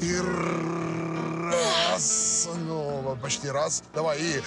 И раз. Ну, почти раз. Давай, и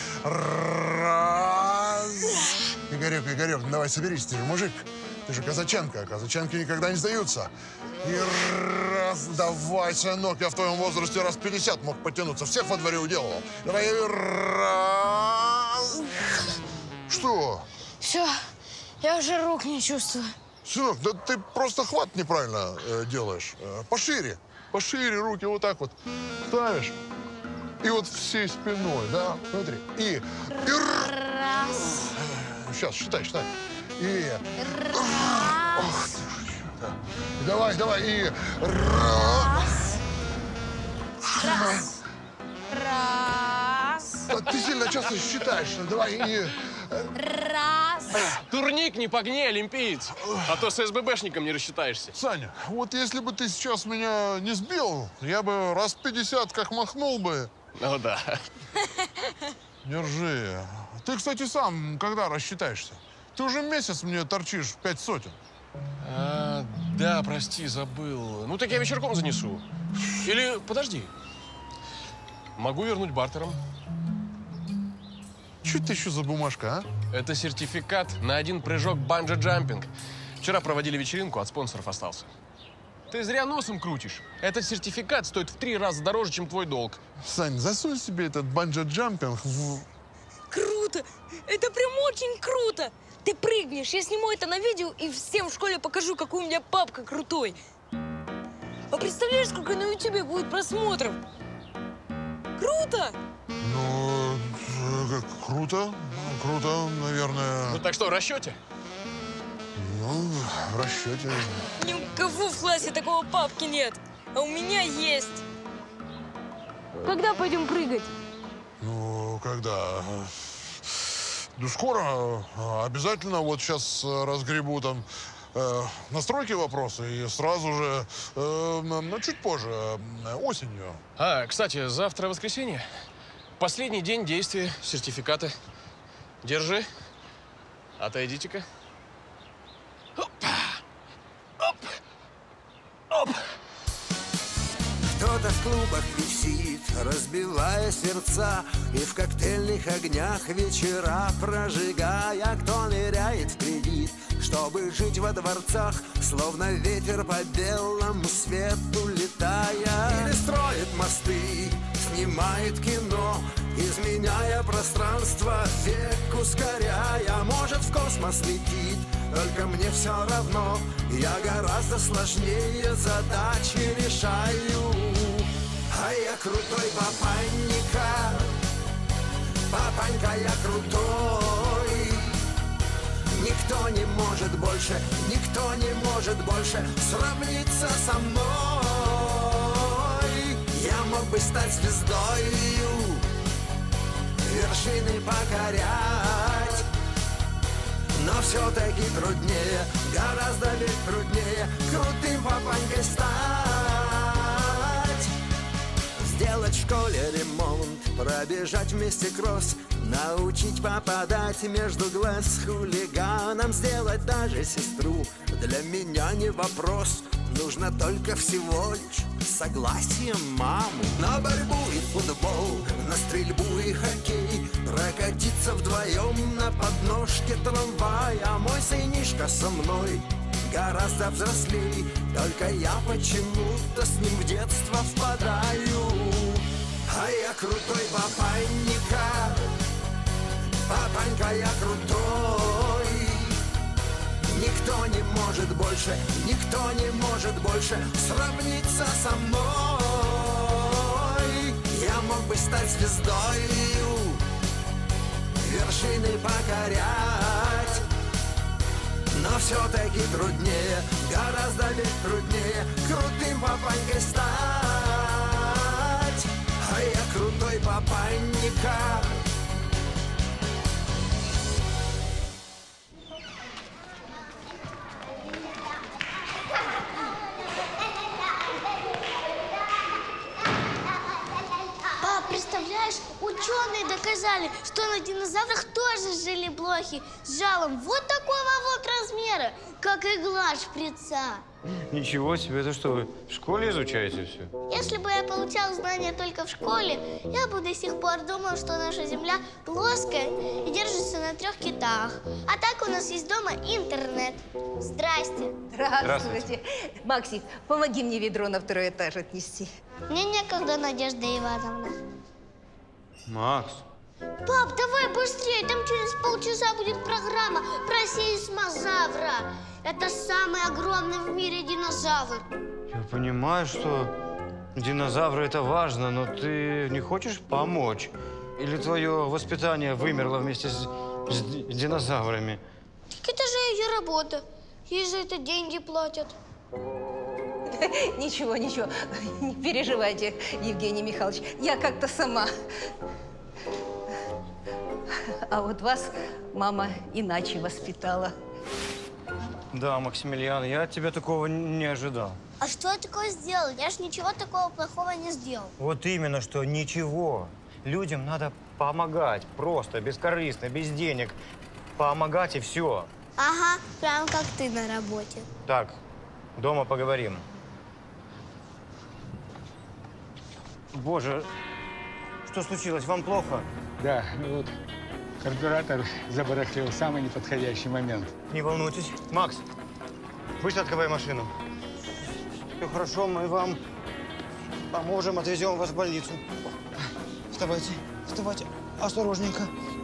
раз. Игорек, ну давай соберись, ты же мужик. Ты же казаченко, а казаченки никогда не сдаются. И раз. Давай, сынок, я в твоем возрасте раз 50 мог потянуться. Всех во дворе уделал. Давай, и раз. Что? Все, я уже рук не чувствую. Сынок, да ты просто хват неправильно делаешь. Пошире. Пошире руки вот так вот ставишь. И вот всей спиной, да? Смотри. И... Раз. Сейчас, считай. И... Раз. Ох, да. Давай, и... Раз. Ты сильно часто считаешь. Давай, и... Раз. Турник не погни, олимпиец. А то с СББшником не рассчитаешься. Саня, вот если бы ты сейчас меня не сбил, я бы раз 50 как махнул бы. Ну да. Держи. Ты, кстати, сам когда рассчитаешься? Ты уже месяц мне торчишь в 5 сотен. Да, прости, забыл. Ну так я вечерком занесу. Или, подожди. Могу вернуть бартером. Что это еще за бумажка, а? Это сертификат на 1 прыжок банджи-джампинг. Вчера проводили вечеринку, от спонсоров остался. Ты зря носом крутишь. Этот сертификат стоит в 3 раза дороже, чем твой долг. Сань, засунь себе этот банджи-джампинг в... Круто! Это прям очень круто! Ты прыгнешь, я сниму это на видео и всем в школе покажу, какой у меня папка крутой. А представляешь, сколько на ютубе будет просмотров? Круто! Ну, круто, наверное. Ну так что, в расчете? Ну, в расчете. Ни у кого в классе такого папки нет, а у меня есть. Когда пойдем прыгать? Ну, когда? Ну, скоро. Обязательно вот сейчас разгребу там настройки вопросы и сразу же, ну, чуть позже, осенью. Кстати, завтра воскресенье. Последний день действия сертификата. Держи. Отойдите-ка. Оп. Кто-то в клубах висит, разбивая сердца, и в коктейльных огнях вечера прожигая. Кто ныряет в кредит, чтобы жить во дворцах, словно ветер по белому свету летая. Или строит мосты, снимает кино, изменяя пространство, век ускоряя. Может, в космос летит, только мне все равно. Я гораздо сложнее задачи решаю. А я крутой папанька, папанька, я крутой. Никто не может больше сравниться со мной. Я мог бы стать звездою, вершины покорять, но все-таки труднее, гораздо ведь труднее крутым папанькой стать. Сделать в школе ремонт, пробежать вместе кросс, научить попадать между глаз хулиганам, сделать даже сестру для меня не вопрос. Нужно только всего лишь согласие мамы. На борьбу и футбол, на стрельбу и хоккей, прокатиться вдвоем на подножке трамвая. Мой сынишка со мной гораздо взрослей, только я почему-то с ним в детство впадаю. А я крутой папанька, папанька, я крутой. Никто не может больше сравниться со мной. Я мог бы стать звездою, вершины покорять, но все-таки труднее, гораздо ведь труднее крутым папанькой стать. А я крутой папанька. Представляешь, ученые доказали, что на динозаврах тоже жили блохи с жалом вот такого вот размера, как игла шприца. Ничего себе, это что, вы в школе изучаете все? Если бы я получал знания только в школе, я бы до сих пор думал, что наша Земля плоская и держится на 3 китах. А так у нас есть дома интернет. Здрасте. Здравствуйте. Максик, помоги мне ведро на 2-й этаж отнести. Мне некогда, Надежда Ивановна. Макс. Пап, давай быстрее, там через полчаса будет программа про сейсмозавра. Это самый огромный в мире динозавр. Я понимаю, что динозавры это важно, но ты не хочешь помочь? Или твое воспитание вымерло вместе с динозаврами? Так это же ее работа. Ей за это деньги платят. Ничего, ничего, не переживайте, Евгений Михайлович. Я как-то сама. А вот вас мама иначе воспитала. Да, Максимилиан, я от тебя такого не ожидал. А что я такое сделал? Я ж ничего такого плохого не сделал. Вот именно, что ничего. Людям надо помогать, просто, бескорыстно, без денег. Помогать и все. Ага, прям как ты на работе. Так, дома поговорим. Боже, что случилось? Вам плохо? Да, вот карбюратор забарахлил в самый неподходящий момент. Не волнуйтесь. Макс, быстро открывай машину. Все хорошо, мы вам поможем, отвезем вас в больницу. Вставайте, вставайте, осторожненько.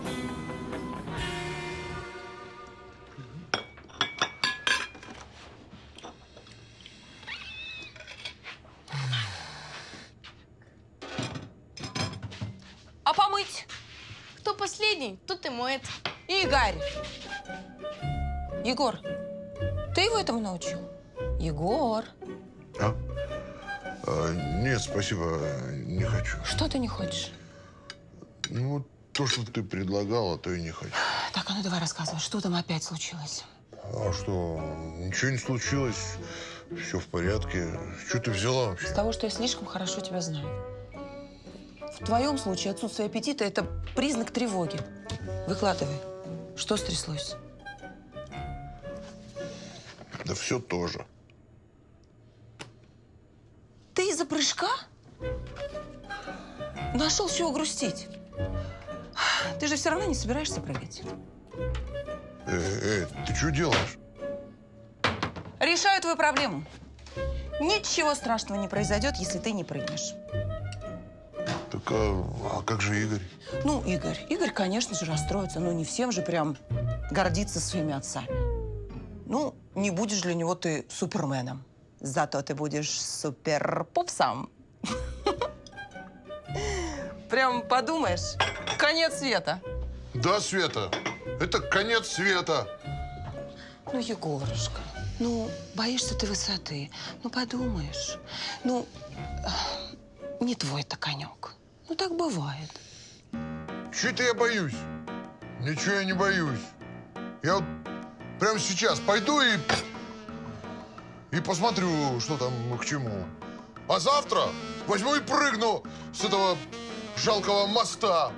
А помыть? Кто последний, тот и моет. Игорь! Егор, ты его этому научил? Егор! Нет, спасибо, не хочу. Что ты не хочешь? Ну, то, что ты предлагала, то и не хочу. Так, а ну давай рассказывай, что там опять случилось? А что, ничего не случилось, все в порядке. Что ты взяла вообще? С того, что я слишком хорошо тебя знаю. В твоем случае отсутствие аппетита – это признак тревоги. Выкладывай. Что стряслось? Да все тоже. Ты из-за прыжка? Нашел с чего грустить. Ты же все равно не собираешься прыгать. Ты что делаешь? Решаю твою проблему. Ничего страшного не произойдет, если ты не прыгнешь. Так, а как же Игорь? Ну, Игорь, конечно же, расстроится, но не всем же прям гордиться своими отцами. Ну, не будешь для него ты суперменом. Зато ты будешь суперпупсом. Прям подумаешь, конец света. Да, Света, это конец света. Ну, Егорушка, ну, боишься ты высоты. Ну, подумаешь. Ну, не твой это конек. Ну, так бывает. Чего-то я боюсь. Ничего я не боюсь. Я вот прямо сейчас пойду и посмотрю, что там к чему. А завтра возьму и прыгну с этого жалкого моста.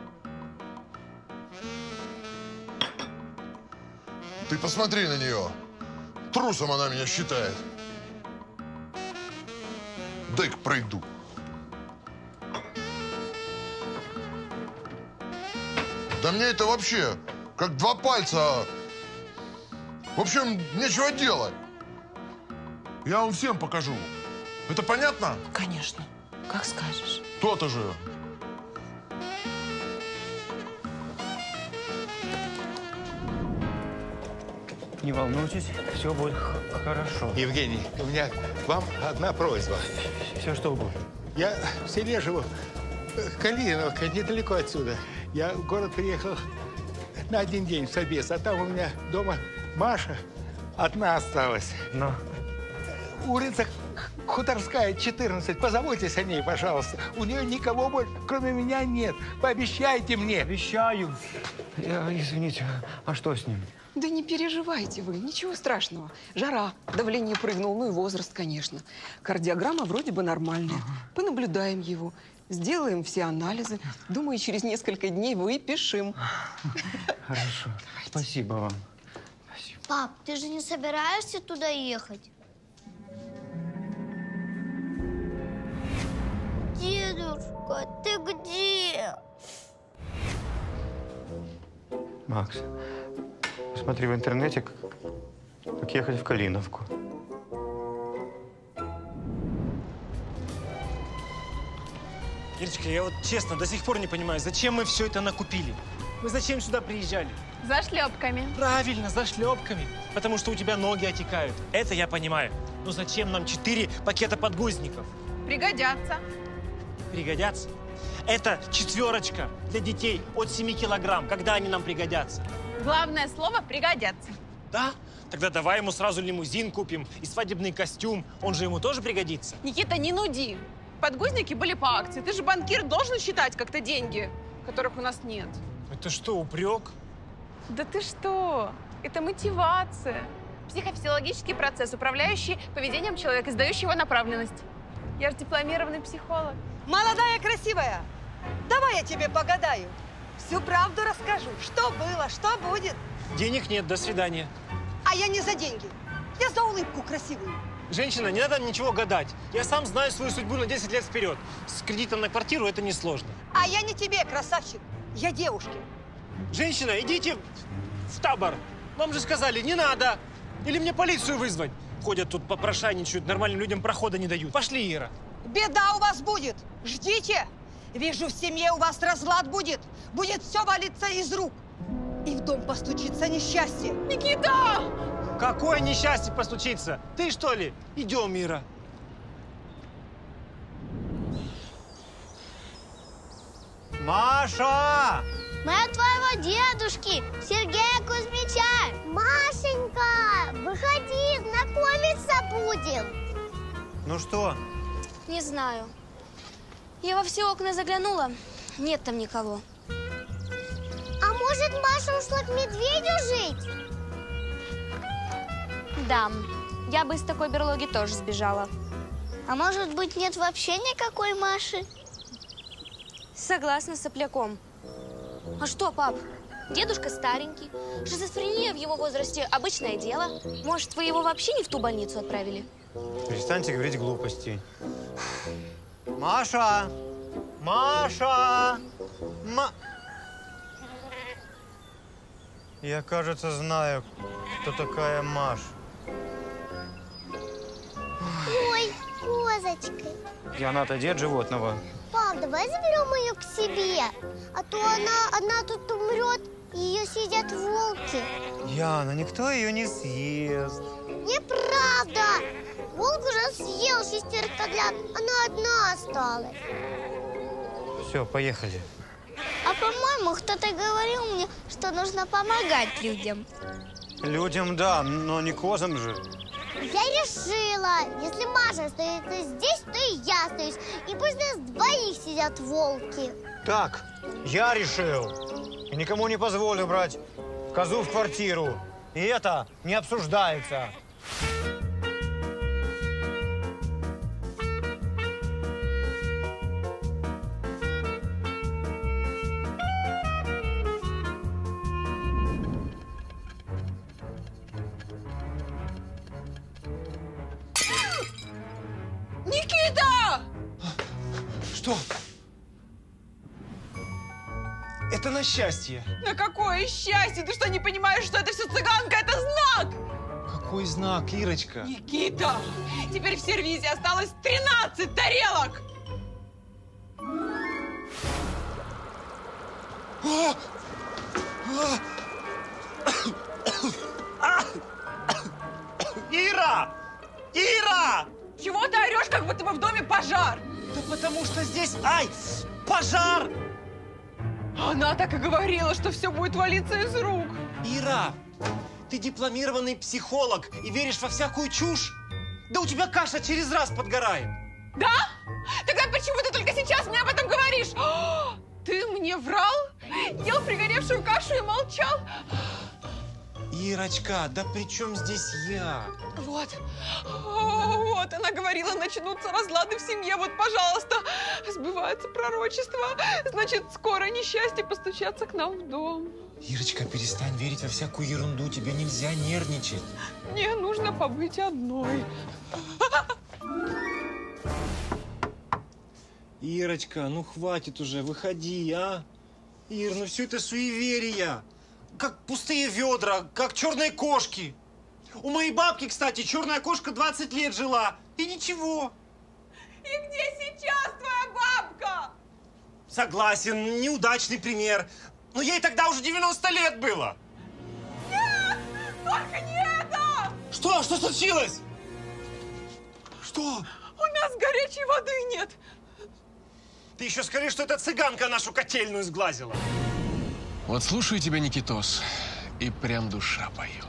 Ты посмотри на нее. Трусом она меня считает. Дай-ка пройду. Да мне это вообще как 2 пальца. В общем, нечего делать. Я вам всем покажу. Это понятно? Конечно. Как скажешь. То-то же. Не волнуйтесь, все будет хорошо. Евгений, у меня к вам одна просьба. Все что угодно. Я в селе живу, Калиновка, недалеко отсюда. Я в город приехал на 1 день в собес, а там у меня дома Маша одна осталась. Но Улица Хуторская, 14. Позаботьтесь о ней, пожалуйста. У нее никого больше, кроме меня, нет. Пообещайте мне. обещаю. Извините, а что с ним? Да не переживайте вы, ничего страшного. Жара, давление прыгнул, ну и возраст, конечно. Кардиограмма вроде бы нормальная. Понаблюдаем его, сделаем все анализы. Думаю, через несколько дней выпишем. Хорошо. Спасибо вам. Спасибо. Пап, ты же не собираешься туда ехать? Дедушка, ты где? Макс, посмотри в интернете, как ехать в Калиновку. Ирочка, я вот честно до сих пор не понимаю, зачем мы все это накупили? Мы зачем сюда приезжали? За шлепками. Правильно, за шлепками. Потому что у тебя ноги отекают. Это я понимаю. Но зачем нам 4 пакета подгузников? Пригодятся. Пригодятся? Это 4 для детей от 7 килограмм. Когда они нам пригодятся? Главное слово «пригодятся». Да? Тогда давай ему сразу лимузин купим и свадебный костюм. Он же ему тоже пригодится. Никита, не нуди. Подгузники были по акции. Ты же банкир, должен считать как-то деньги, которых у нас нет. Это что, упрек? Да ты что? Это мотивация. Психофизиологический процесс, управляющий поведением человека, издающий его направленность. Я же дипломированный психолог. Молодая, красивая, давай я тебе погадаю. Всю правду расскажу. Что было, что будет. Денег нет, до свидания. А я не за деньги. Я за улыбку красивую. Женщина, не надо ничего гадать. Я сам знаю свою судьбу на 10 лет вперед. С кредитом на квартиру это несложно. А я не тебе, красавчик. Я девушке. Женщина, идите в табор. Вам же сказали, не надо. Или мне полицию вызвать. Ходят тут попрошайничают, нормальным людям прохода не дают. Пошли, Ира. Беда у вас будет. Ждите. Вижу, в семье у вас разлад будет. Будет все валиться из рук. И в дом постучится несчастье. Никита! Какое несчастье постучится? Ты что ли? Идем, Ира. Маша! Мы от твоего дедушки, Сергея Кузьмича. Машенька, выходи, знакомиться будем. Ну что? Не знаю. Я во все окна заглянула. Нет там никого. А может, Маша ушла к медведю жить? Да, я бы из такой берлоги тоже сбежала. А может быть, нет вообще никакой Маши? Согласна с сопляком. А что, пап? Дедушка старенький. Шизофрения в его возрасте – обычное дело. Может, вы его вообще не в ту больницу отправили? Перестаньте говорить глупости. Маша! Маша! Я, кажется, знаю, кто такая Маша. Ой, козочка. Она-то дед животного. Пап, давай заберем ее к себе. А то она одна тут умрет, и ее съедят волки. Яна, никто ее не съест. Неправда! Волк уже съел 6 котлят, она одна осталась. Все, поехали. А по-моему, кто-то говорил мне, что нужно помогать людям. Людям да, но не козам же. Я решила, если Маша остается здесь, то и я остаюсь. И пусть нас двоих сидят волки. Так, я решил. И никому не позволю брать козу в квартиру. И это не обсуждается. Никита! Что? Это на счастье. На какое счастье! Ты что, не понимаешь, что это все цыганка? Это знак! Какой знак, Ирочка? Никита! Теперь в сервизе осталось 13 тарелок! Ира! Ира! Чего ты орешь, как будто бы в доме пожар? Да потому что здесь, пожар! Она так и говорила, что все будет валиться из рук. Ира, ты дипломированный психолог и веришь во всякую чушь? Да у тебя каша через раз подгорает. Да? Тогда почему ты только сейчас мне об этом говоришь? Ты мне врал? Ел пригоревшую кашу и молчал? Ирочка, да при чем здесь я? Вот, вот, она говорила, начнутся разлады в семье, вот, пожалуйста, сбывается пророчество, значит, скоро несчастье постучаться к нам в дом. Ирочка, перестань верить во всякую ерунду, тебе нельзя нервничать. Мне нужно побыть одной. Ирочка, ну хватит уже, выходи, а? Ир, ну все это суеверия. Как пустые ведра, как черные кошки. У моей бабки, кстати, черная кошка 20 лет жила. И ничего. И где сейчас твоя бабка? Согласен, неудачный пример. Но ей тогда уже 90 лет было. Нет! Только не это! Что? Что случилось? Что? У нас горячей воды нет. Ты еще скажи, что эта цыганка нашу котельную сглазила. Вот слушаю тебя, Никитос, и прям душа поет.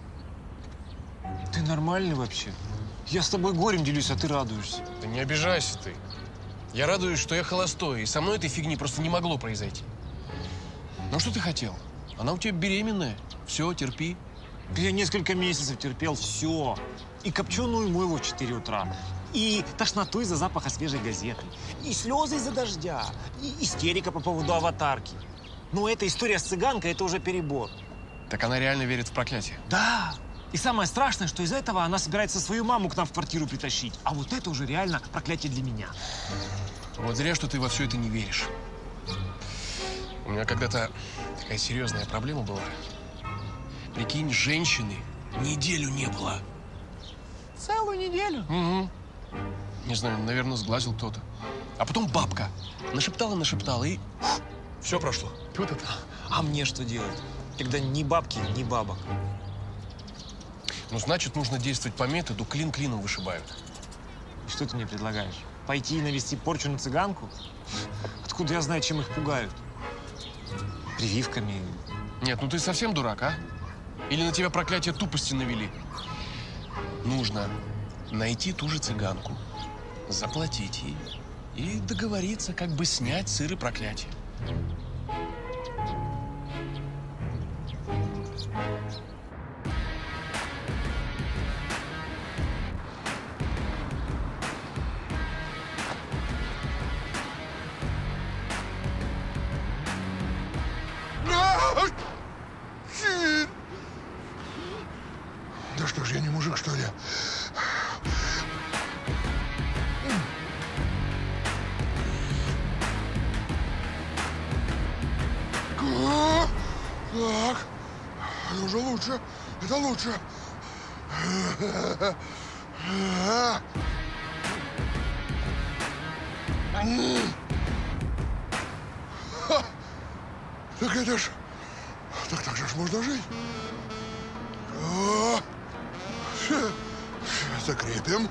Ты нормальный вообще? Я с тобой горем делюсь, а ты радуешься. Да не обижайся ты. Я радуюсь, что я холостой, и со мной этой фигни просто не могло произойти. Ну что ты хотел? Она у тебя беременная. Все, терпи. Я несколько месяцев терпел все. И копченую мыло в 4 утра. И тошноту из-за запаха свежей газеты. И слезы из-за дождя. И истерика по поводу аватарки. Но эта история с цыганкой – это уже перебор. Так она реально верит в проклятие? Да. И самое страшное, что из-за этого она собирается свою маму к нам в квартиру притащить. А вот это уже реально проклятие для меня. Вот зря, что ты во все это не веришь. У меня когда-то такая серьезная проблема была. Прикинь, женщины неделю не было. Целую неделю? Угу. Не знаю, наверное, сглазил кто-то. А потом бабка нашептала, и все прошло. Вот это. А мне что делать, когда ни бабки, ни бабок? Ну, значит, нужно действовать по методу клин клином вышибают. И что ты мне предлагаешь? Пойти и навести порчу на цыганку? Откуда я знаю, чем их пугают? Прививками? Нет, ну ты совсем дурак, а? Или на тебя проклятие тупости навели? Нужно найти ту же цыганку, заплатить ей и договориться, как бы снять с Иры проклятие. Да что ж, я не мужик, что ли? Так, это уже лучше, это лучше. Так это ж, так же ж можно жить. Закрепим.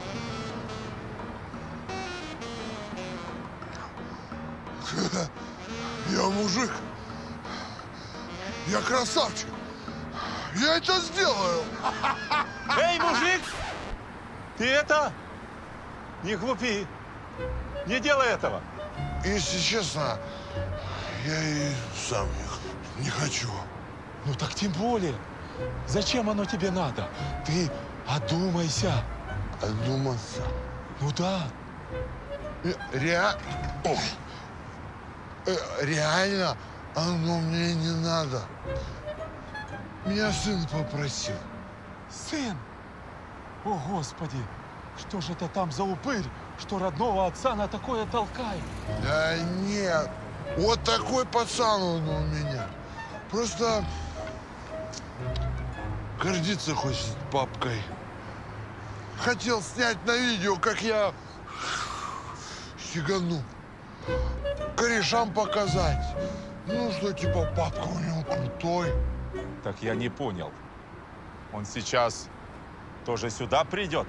Я мужик. Я красавчик. Я это сделаю. Эй, мужик! Ты это? Не глупи. Не делай этого. Если честно, я и сам не хочу. Ну так тем более. Зачем оно тебе надо? Ты одумайся. Одуматься? Ну да. Реально оно мне не надо. Меня сын попросил. Сын? О, Господи! Что же это там за упырь, что родного отца на такое толкает? Да нет. Вот такой пацан он у меня. Просто гордиться хочет папкой. Хотел снять на видео, как я сигану. Корешам показать. Ну, что типа папка у него крутой. Так я не понял. Он сейчас тоже сюда придет?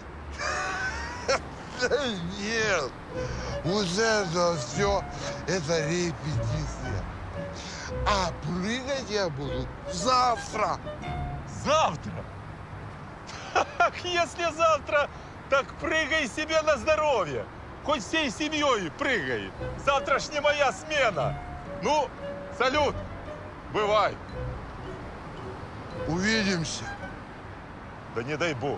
Да нет. Вот это все, это репетиция. А прыгать я буду завтра. Завтра? Так, если завтра, так прыгай себе на здоровье. Хоть всей семьей прыгай. Завтра ж не моя смена. Ну, салют. Бывай. Увидимся. Да не дай бог.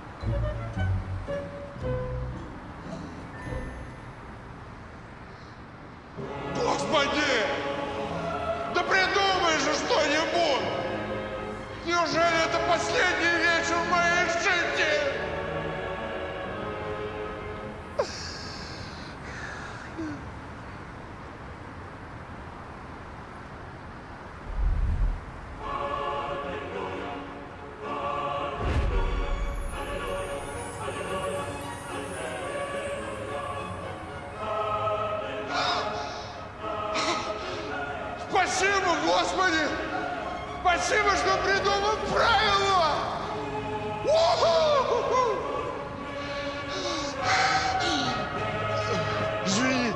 Господи! Да придумай же что-нибудь! Неужели это последний вечер в моей жизни? Спасибо, Господи! Спасибо, что придумал правила! У-ху! Извини.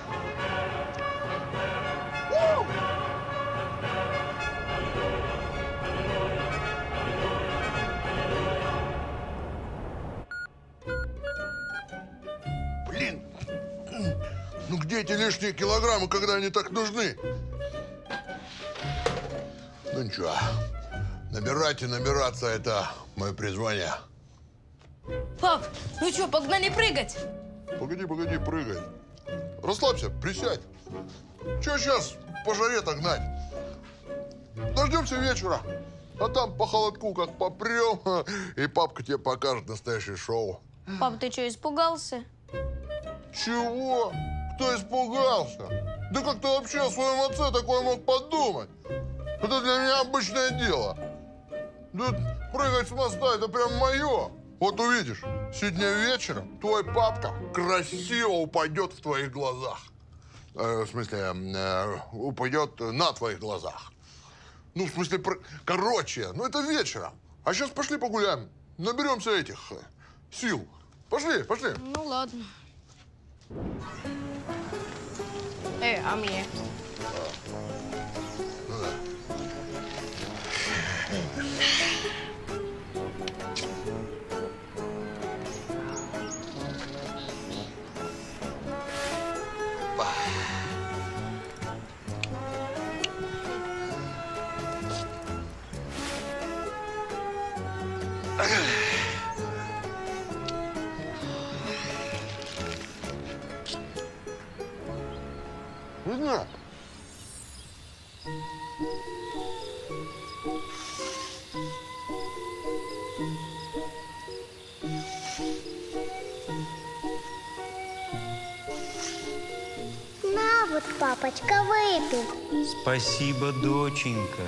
Блин, ну где эти лишние килограммы, когда они так нужны? Ну ничего, набирать и набираться – это мое призвание. Пап, ну что, погнали прыгать? Погоди, прыгай. Расслабься, присядь. Чего сейчас по жаре-то гнать? Дождемся вечера. А там по холодку как попрем, и папка тебе покажет настоящее шоу. Пап, ты что, испугался? Чего? Кто испугался? Да как ты вообще о своем отце такое мог подумать? Это для меня обычное дело. Да прыгать с моста – это прям мое. Вот увидишь, сегодня вечером твой папка красиво упадет в твоих глазах. В смысле, упадет на твоих глазах. Ну, в смысле, короче, ну это вечером. А сейчас пошли погуляем. Наберемся этих сил. Пошли. Ну, ладно. А мне? Ну да. Видно? На вот, папочка, выпей. Спасибо, доченька.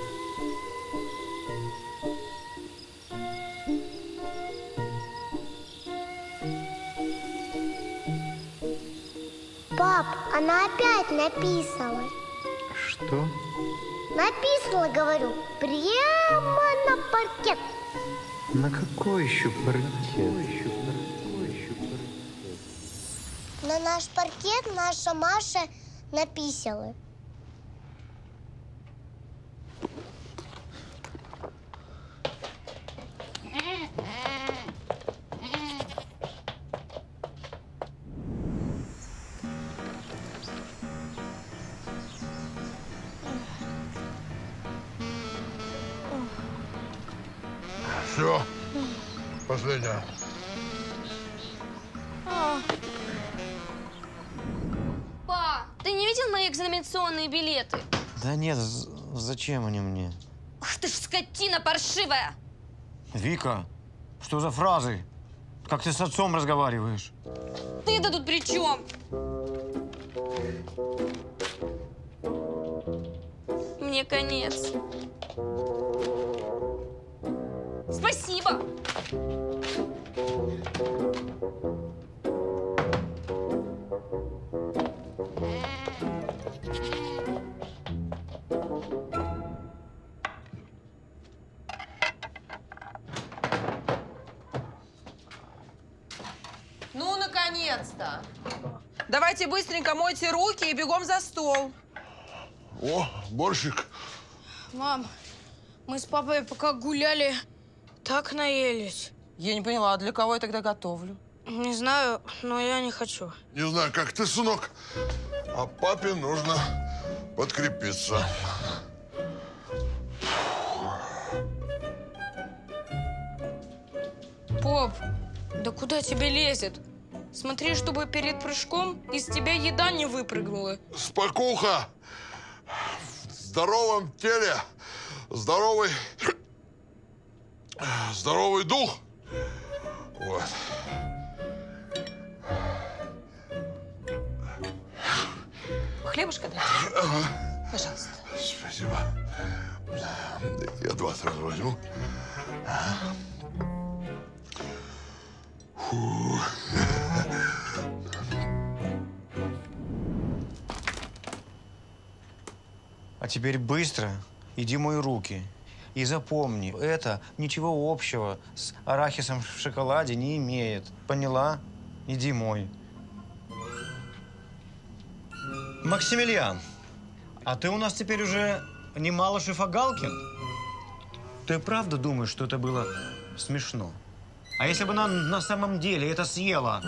Пап, она опять написала. Что? Написала, говорю, прямо на паркет. На какой еще паркет? На наш паркет наша Маша написала. Все, последняя. Па, ты не видел мои экзаменационные билеты? Да нет, зачем они мне? Ах ты ж скотина паршивая! Вика, что за фразы? Как ты с отцом разговариваешь? Ты-то тут при чем? Мне конец. Спасибо! Ну, наконец-то! Давайте быстренько мойте руки и бегом за стол. О, борщик. Мам, мы с папой пока гуляли, так наелись. Я не поняла, а для кого я тогда готовлю? Не знаю, но я не хочу. Не знаю, как ты, сынок, а папе нужно подкрепиться. Поп, да куда тебе лезет? Смотри, чтобы перед прыжком из тебя еда не выпрыгнула. Спокуха! В здоровом теле здоровый дух. Вот. Хлебушка дайте? Ага. Пожалуйста. Спасибо. Я 2 сразу возьму. Фу. А теперь быстро иди мой руки. И запомни, это ничего общего с арахисом в шоколаде не имеет. Поняла? Иди мой. Максимилиан, а ты у нас теперь уже не Малышев, а Галкин? Ты правда думаешь, что это было смешно? А если бы она на самом деле это съела?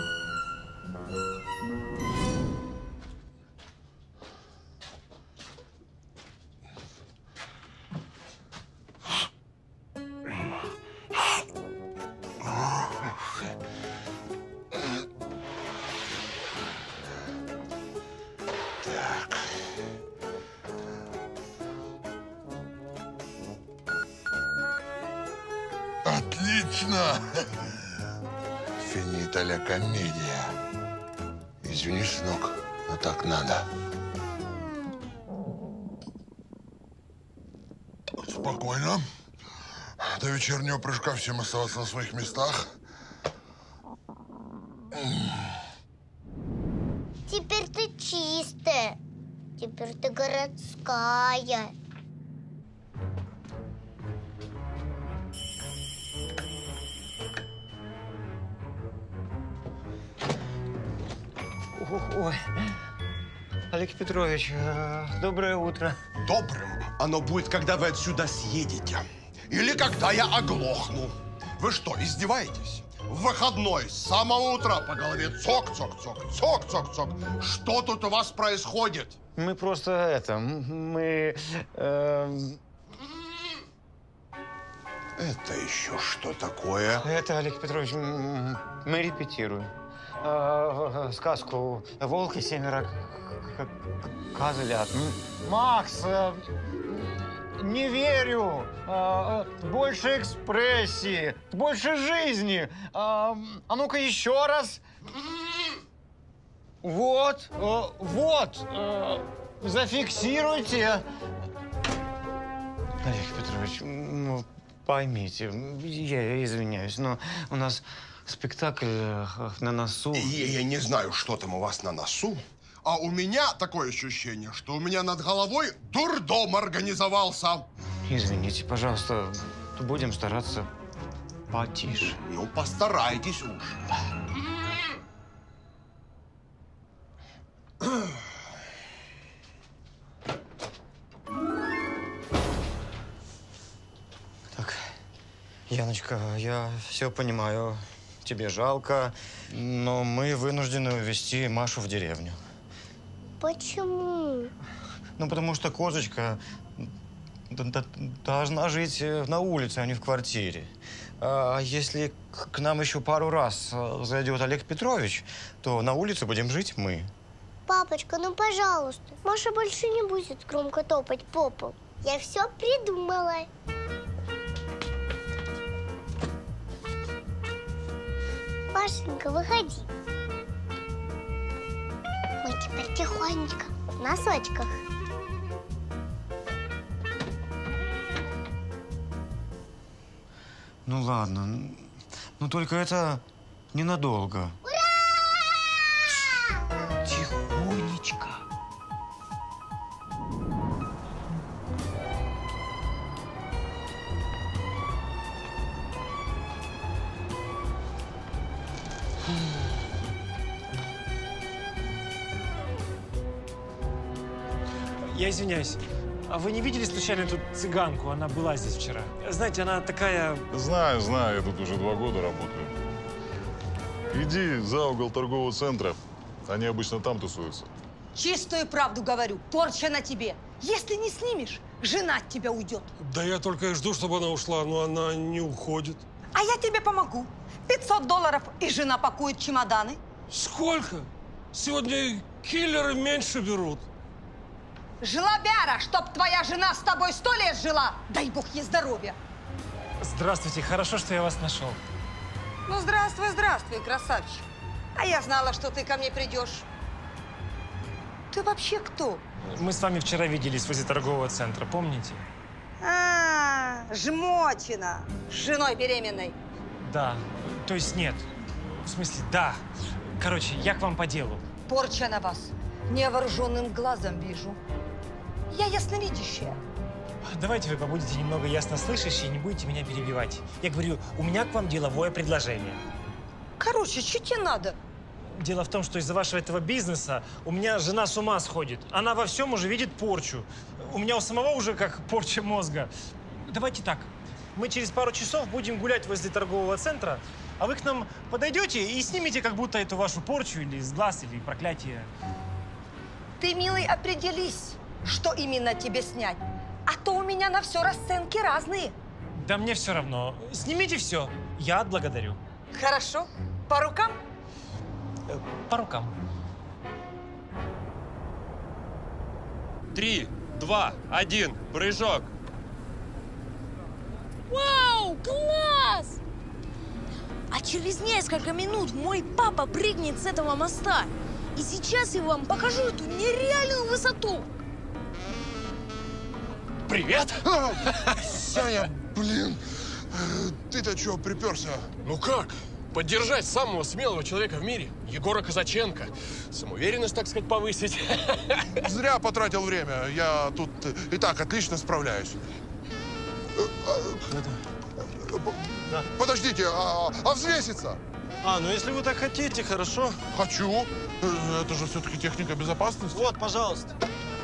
Отлично! Финита ля комедия. Извини, сынок, но так надо. Спокойно. До вечернего прыжка всем оставаться на своих местах. Теперь ты чистая. Теперь ты городская. Ой, Олег Петрович, доброе утро. Добрым оно будет, когда вы отсюда съедете. Или когда я оглохну. Вы что, издеваетесь? В выходной с самого утра по голове цок-цок-цок, цок-цок-цок. Что тут у вас происходит? Мы просто мы... Это еще что такое? Это, Олег Петрович, мы репетируем. Сказку «Волк и 7 козлят». Макс, не верю. Больше экспрессии, больше жизни. А ну-ка еще раз. Вот, зафиксируйте. Олег Петрович, ну, поймите, я извиняюсь, но у нас спектакль на носу. Я не знаю, что там у вас на носу, а у меня такое ощущение, что у меня над головой дурдом организовался. Извините, пожалуйста, будем стараться потише. Ну, постарайтесь уж. Так, Яночка, я все понимаю. Тебе жалко, но мы вынуждены увезти Машу в деревню. Почему? Ну, потому что козочка должна жить на улице, а не в квартире. А если к нам еще пару раз зайдет Олег Петрович, то на улице будем жить мы. Папочка, ну, пожалуйста, Маша больше не будет громко топать по полу. Я все придумала. Машенька, выходи. Мы теперь тихонечко, в носочках. Ну ладно, но только это ненадолго. Ура! Тихонечко. Я извиняюсь. А вы не видели случайно эту цыганку? Она была здесь вчера. Знаете, она такая... Знаю, я тут уже 2 года работаю. Иди за угол торгового центра. Они обычно там тусуются. Чистую правду говорю, порча на тебе. Если не снимешь, жена от тебя уйдет. Да я только и жду, чтобы она ушла, но она не уходит. А я тебе помогу. $500 и жена пакует чемоданы. Сколько? Сегодня киллеры меньше берут. Жлобяра, чтоб твоя жена с тобой 100 лет жила, дай бог ей здоровья. Здравствуйте, хорошо, что я вас нашел. Ну, здравствуй, красавчик. А я знала, что ты ко мне придешь. Ты вообще кто? Мы с вами вчера виделись возле торгового центра, помните? Жмотина, с женой беременной. Да, то есть нет. В смысле, да. Короче, я к вам по делу. Порча на вас. Невооруженным глазом вижу. Я ясновидящая. Давайте вы побудете немного яснослышащие и не будете меня перебивать. Я говорю, у меня к вам деловое предложение. Короче, что тебе надо? Дело в том, что из-за вашего этого бизнеса у меня жена с ума сходит. Она во всем уже видит порчу. У меня у самого уже как порча мозга. Давайте так. Мы через пару часов будем гулять возле торгового центра, а вы к нам подойдете и снимете как будто эту вашу порчу или с глаз, или проклятие. Ты, милый, определись, что именно тебе снять. А то у меня на все расценки разные. Да мне все равно. Снимите все. Я отблагодарю. Хорошо. По рукам? По рукам. 3, 2, 1, прыжок. Вау, класс! А через несколько минут мой папа прыгнет с этого моста. И сейчас я вам покажу эту нереальную высоту. Привет! Саня, блин, ты-то чего приперся? Ну как? Поддержать самого смелого человека в мире, Егора Казаченко. Самоуверенность, так сказать, повысить. Зря потратил время. Я тут и так отлично справляюсь. Подождите, а взвеситься? Ну если вы так хотите, хорошо. Хочу. Это же все-таки техника безопасности. Вот, пожалуйста.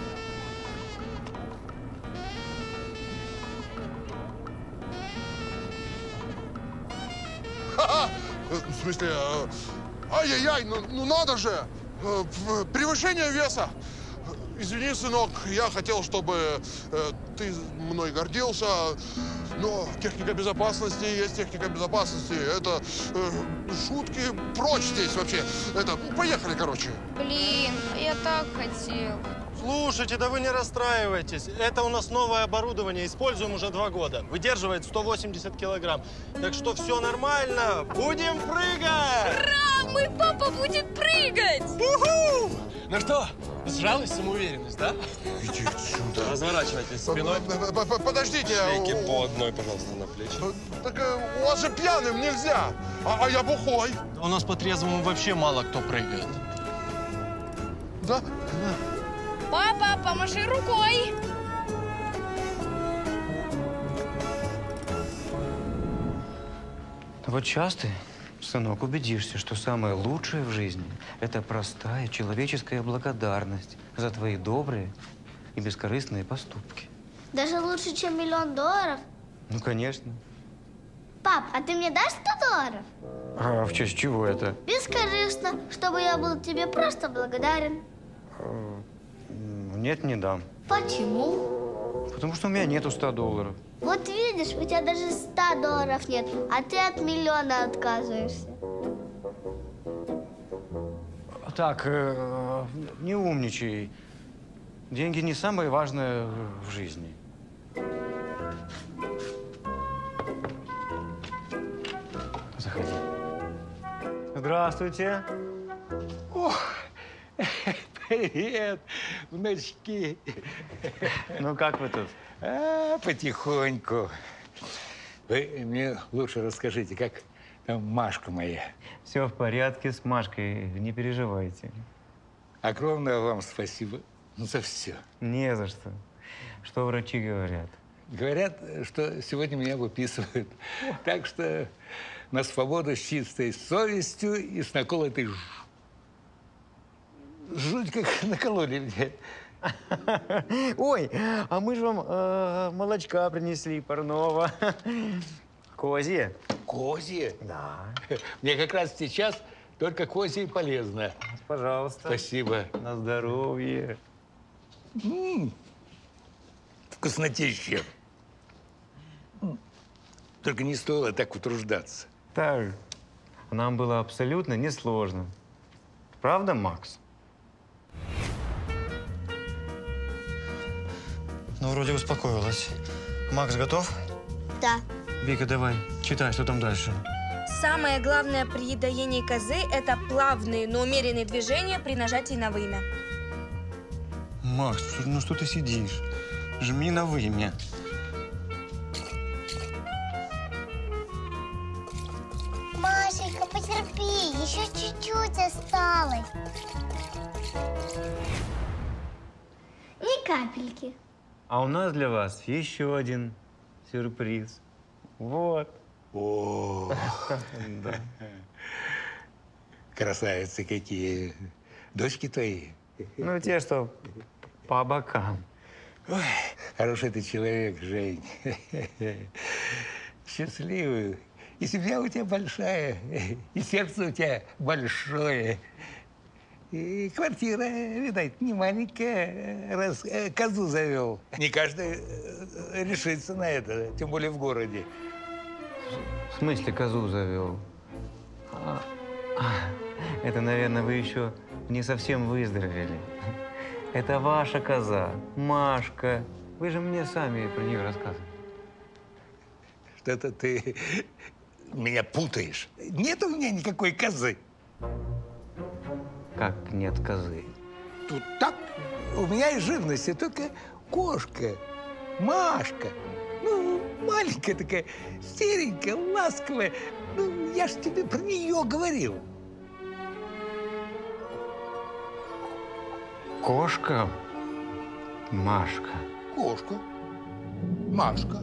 В смысле, ай-яй-яй, ну надо же! Превышение веса! Извини, сынок, я хотел, чтобы ты мной гордился, но техника безопасности есть техника безопасности. Это шутки прочь здесь вообще. Поехали, короче. Блин, я так хотел. Слушайте, да вы не расстраивайтесь. Это у нас новое оборудование, используем уже 2 года. Выдерживает 180 килограмм. Так что все нормально, будем прыгать! Ура! Мой папа будет прыгать! Уху! Ну что, сжалась самоуверенность, да? Иди отсюда. Разворачивайтесь спиной. Подождите. Шлейки по одной, пожалуйста, на плечи. Так у вас же пьяным нельзя, а я бухой. У нас по трезвому вообще мало кто прыгает. Да? Папа, помаши рукой! Вот сейчас ты, сынок, убедишься, что самое лучшее в жизни – это простая человеческая благодарность за твои добрые и бескорыстные поступки. Даже лучше, чем $1 000 000? Ну, конечно. Пап, а ты мне дашь $100? А в честь чего это? Бескорыстно, чтобы я был тебе просто благодарен. Нет, не дам. Почему? Потому что у меня нету $100. Вот видишь, у тебя даже $100 нет, а ты от миллиона отказываешься. Так, не умничай. Деньги не самое важное в жизни. Заходи. Здравствуйте. О, привет, внучки. Ну, как вы тут? Потихоньку. Вы мне лучше расскажите, как там Машка моя. Все в порядке с Машкой, не переживайте. Огромное вам спасибо за все. Не за что. Что врачи говорят? Говорят, что сегодня меня выписывают. Так что на свободу с чистой совестью и с наколотой жуть как накололи мне. Ой, а мы же вам молочка принесли парного. Козье. Козье? Да. Мне как раз сейчас только козье и полезно. Пожалуйста. Спасибо. На здоровье. Вкуснотища. Только не стоило так утруждаться. Так, нам было абсолютно несложно. Правда, Макс? Ну, вроде успокоилась. Макс готов? Да. Вика, давай, читай, что там дальше. Самое главное при едоении козы – это плавные, но умеренные движения при нажатии на вымя. Макс, ну что ты сидишь? Жми на вымя. Машенька, потерпи, еще чуть-чуть осталось. Не капельки. А у нас для вас еще один сюрприз. Вот. О, Да. красавицы какие. Дочки твои. Ну, те, что по бокам. Ой, хороший ты человек, Жень. Счастливый. И семья у тебя большая, и сердце у тебя большое. И квартира, видать, не маленькая, раз козу завел. Не каждый решится на это, тем более в городе. В смысле козу завел? Это, наверное, вы еще не совсем выздоровели. Это ваша коза, Машка. Вы же мне сами про нее рассказывали. Что-то ты меня путаешь. Нет у меня никакой козы. Как нет козы? Тут так, у меня из живности только кошка, Машка. Ну, маленькая такая, серенькая, ласковая. Ну, я ж тебе про нее говорил. Кошка, Машка. Кошка, Машка.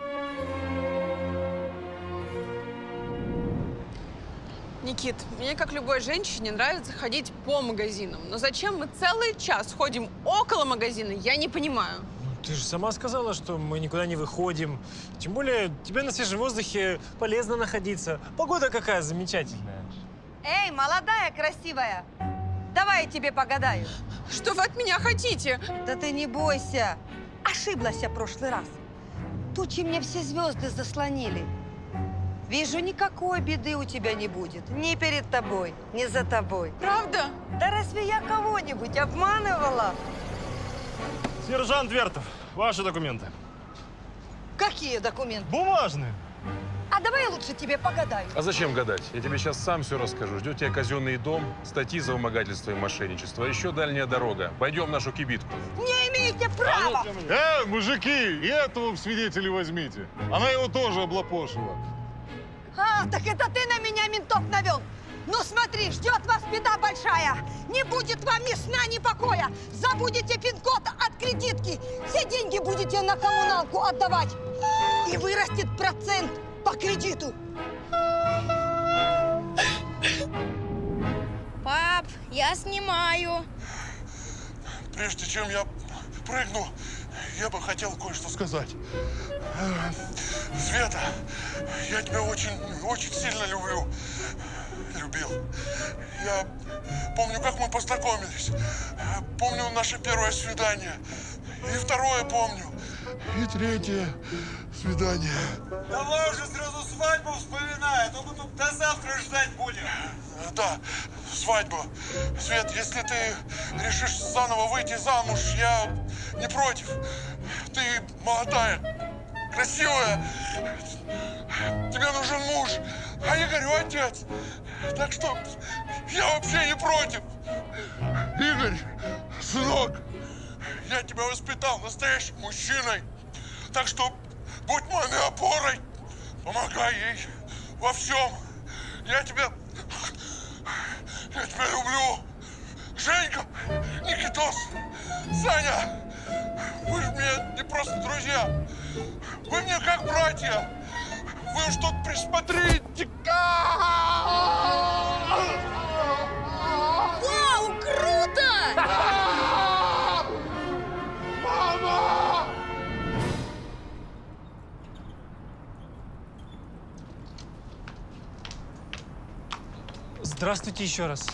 Никит, мне, как любой женщине, нравится ходить по магазинам. Но зачем мы целый час ходим около магазина, я не понимаю. Ты же сама сказала, что мы никуда не выходим. Тем более, тебе на свежем воздухе полезно находиться. Погода какая замечательная. Эй, молодая, красивая, давай я тебе погадаю. Что вы от меня хотите? Да ты не бойся. Ошиблась я в прошлый раз. Тучи мне все звезды заслонили. Вижу, никакой беды у тебя не будет. Ни перед тобой, ни за тобой. Правда? Да разве я кого-нибудь обманывала? Сержант Вертов, ваши документы. Какие документы? Бумажные. А давай я лучше тебе погадаю. А зачем гадать? Я тебе сейчас сам все расскажу. Ждет тебя казенный дом, статьи за вымогательство и мошенничество, а еще дальняя дорога. Пойдем в нашу кибитку. Не имеете права! Мужики, и этого в свидетели возьмите. Она его тоже облапошила. А, так это ты на меня ментов навел. Ну смотри, ждет вас беда большая. Не будет вам ни сна, ни покоя. Забудете пин-код от кредитки. Все деньги будете на коммуналку отдавать. И вырастет процент по кредиту. Пап, я снимаю. Прежде чем я прыгну, я бы хотел кое-что сказать. Света, я тебя очень сильно люблю. Любил. Я помню, как мы познакомились. Помню наше первое свидание. И второе помню. И третье свидание. Давай уже сразу свадьбу вспоминай, а то мы тут до завтра ждать будем. Да, свадьба. Свет, если ты решишь заново выйти замуж, я не против. Ты молодая, красивая. Тебе нужен муж, а Игорю отец. Так что я вообще не против. Игорь, сынок, я тебя воспитал настоящим мужчиной. Так что будь маме опорой. Помогай ей во всем. Я тебя люблю. Женька, Никитос, Саня, вы же мне не просто друзья. Вы мне как братья. Вы уж тут присмотрите-ка! Вау, круто! Мама! Здравствуйте еще раз.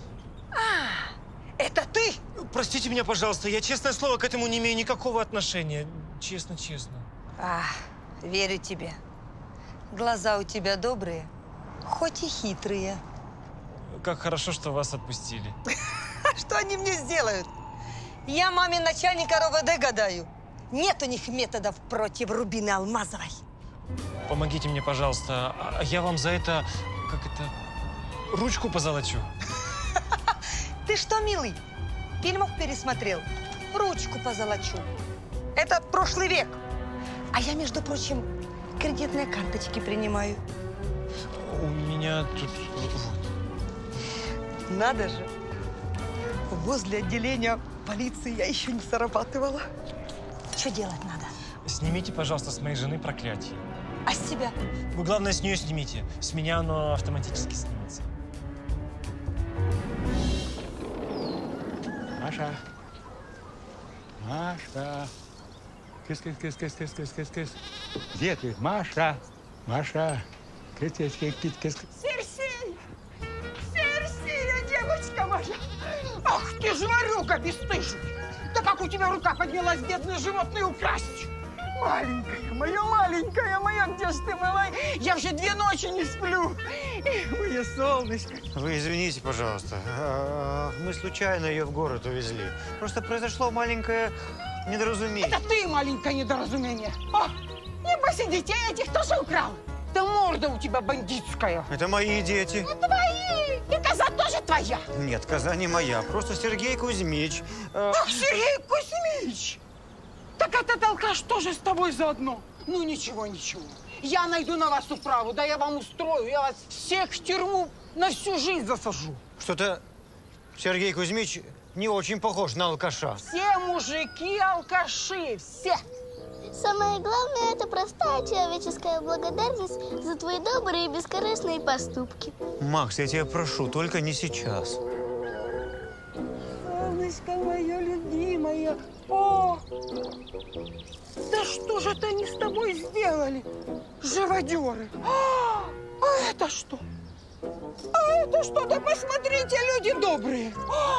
Это ты? Простите меня, пожалуйста, я, честное слово, к этому не имею никакого отношения. Честно. Верю тебе. Глаза у тебя добрые, хоть и хитрые. Как хорошо, что вас отпустили. Что они мне сделают? Я маме начальника РОВД гадаю. Нет у них методов против Рубины Алмазовой. Помогите мне, пожалуйста. А я вам за это, ручку позолочу. Ты что, милый, фильмов пересмотрел? Ручку позолочу. Это прошлый век. А я, между прочим, кредитные карточки принимаю. У меня тут... Надо же. Возле отделения полиции я еще не зарабатывала. Что делать надо? Снимите, пожалуйста, с моей жены проклятие. А с тебя? Вы, главное, с нее снимите. С меня оно автоматически снимется. Маша. Маша. Кыс-кыс-кыс-кыс-кыс-кыс-кыс. Где ты? Маша. Маша. Кыс-кыс-кыс-кыс-кыс. Серсея! Серсея, девочка моя! Ах ты, жварюга бесстыжая! Да как у тебя рука поднялась бедное животное украсть? Маленькая моя, где ж ты была? Я уже 2 ночи не сплю. Мое солнышко. Вы извините, пожалуйста. Мы случайно ее в город увезли. Просто произошло маленькое недоразумение. Это ты маленькое недоразумение. О, небось и детей этих тоже украл. Да морда у тебя бандитская. Это мои дети. Твои! И коза тоже твоя. Нет, коза не моя. Просто Сергей Кузьмич. Ах, Сергей Кузьмич! Так этот алкаш тоже с тобой заодно. Ну, ничего. Я найду на вас управу, да я вам устрою. Я вас всех в тюрьму на всю жизнь засажу. Что-то Сергей Кузьмич не очень похож на алкаша. Все мужики алкаши, все. Самое главное – это простая человеческая благодарность за твои добрые и бескорыстные поступки. Макс, я тебя прошу, только не сейчас. Солнышко мое любимое. О! Да что же это они с тобой сделали, живодеры? А это что? А это что? Да посмотрите, люди добрые.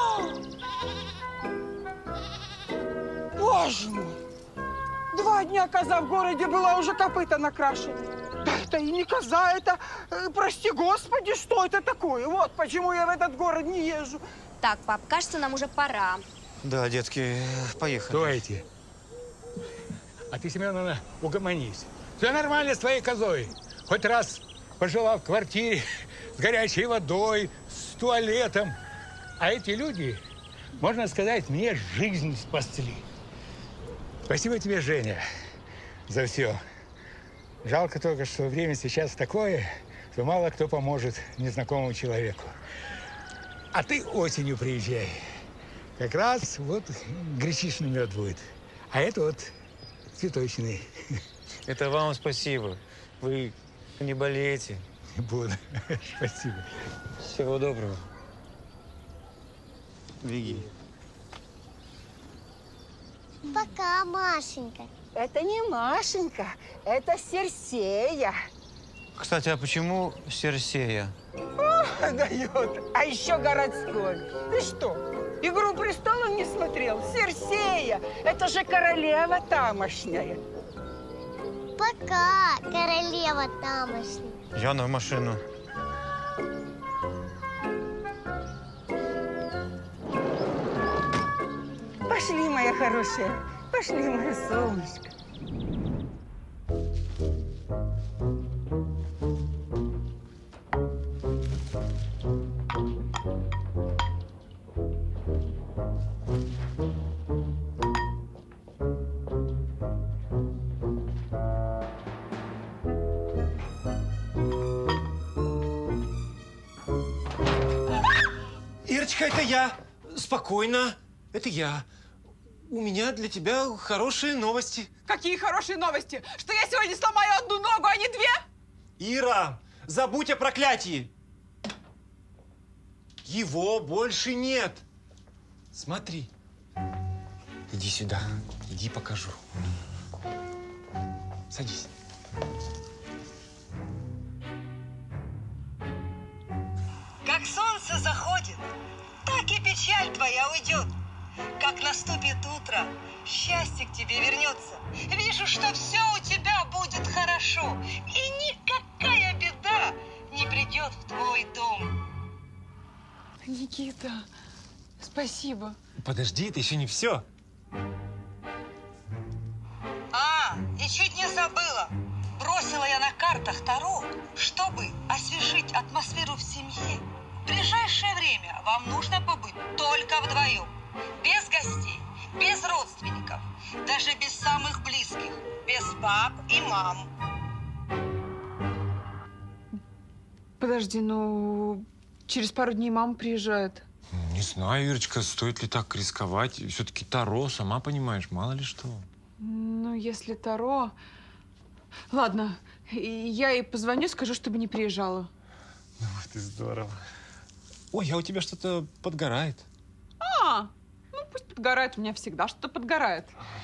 Боже мой! 2 дня коза в городе была, уже копыта накрашены. Да это и не коза, это, прости господи, что это такое? Вот почему я в этот город не езжу. Так, пап, кажется, нам уже пора. Да, детки, поехали. Стойте. А ты, Семеновна, угомонись. Все нормально с твоей козой. Хоть раз пожила в квартире с горячей водой, с туалетом. А эти люди, можно сказать, мне жизнь спасли. Спасибо тебе, Женя, за все. Жалко только, что время сейчас такое, что мало кто поможет незнакомому человеку. А ты осенью приезжай. Как раз вот гречишный мед будет. А это вот цветочный. Это вам спасибо. Вы не болеете. Буду. Спасибо. Всего доброго. Беги. Пока, Машенька. Это не Машенька, это Серсея. Кстати, а почему Серсея? О, дает. А еще городской. Ты что, «Игру престолов» не смотрел? Серсея, это же королева тамошняя. Пока, королева тамошняя. Яна, в машину. Пошли, моя хорошая, пошли, мое солнышко. Ирочка, это я. Спокойно. Это я. У меня для тебя хорошие новости. Какие хорошие новости? Что я сегодня сломаю 1 ногу, а не 2? Ира, забудь о проклятии. Его больше нет. Смотри. Иди сюда. Иди покажу. Садись. Как солнце заходит, так и печаль твоя уйдет. Как наступит утро, счастье к тебе вернется. Вижу, что все у тебя будет хорошо, и никакая беда не придет в твой дом. Никита, спасибо. Подожди, это еще не все. И чуть не забыла. Бросила я на картах Таро, чтобы освежить атмосферу в семье. В ближайшее время вам нужно побыть только вдвоем. Без гостей, без родственников, даже без самых близких, без пап и мам. Подожди, ну, через пару дней мама приезжает. Не знаю, Ирочка, стоит ли так рисковать. Все-таки Таро, сама понимаешь, мало ли что. Ну, если Таро... Ладно, я ей позвоню, скажу, чтобы не приезжала. Ну, ты здорово. Ой, а у тебя что-то подгорает. Ну пусть подгорает, у меня всегда что-то подгорает.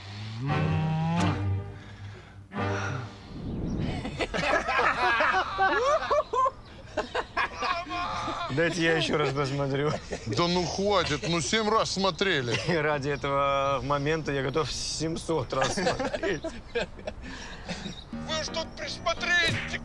Дайте я еще раз посмотрю. Да ну хватит, ну 7 раз смотрели. И ради этого момента я готов 700 раз смотреть. Вы что присмотрите?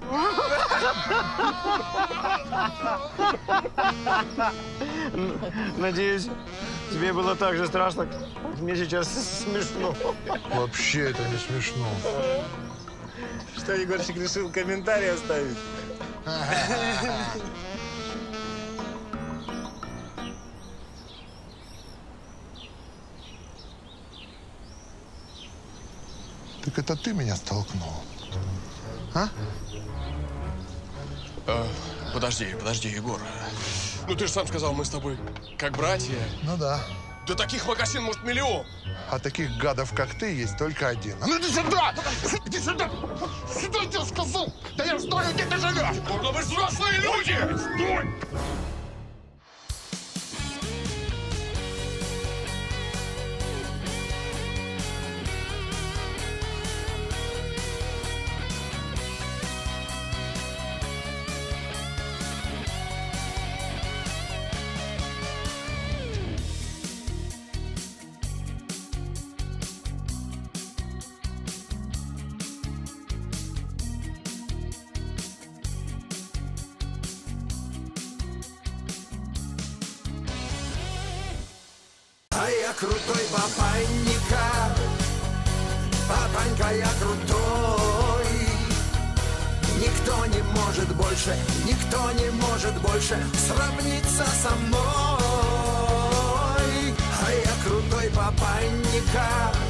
Надеюсь, тебе было так же страшно, как мне сейчас смешно. Вообще это не смешно. Что Егорчик решил комментарий оставить? Так это ты меня столкнул, а? Подожди, Егор. Ну ты же сам сказал, мы с тобой как братья. Ну да. Да таких магазин, может, миллион. А таких гадов, как ты, есть только один. А ну иди сюда! Иди сюда! Сюда, я тебе сказал! Да я знаю, где ты живешь! Егор, мы взрослые люди! Стой! А я крутой папанька, папанька я крутой. Никто не может больше сравниться со мной. А я крутой папанька,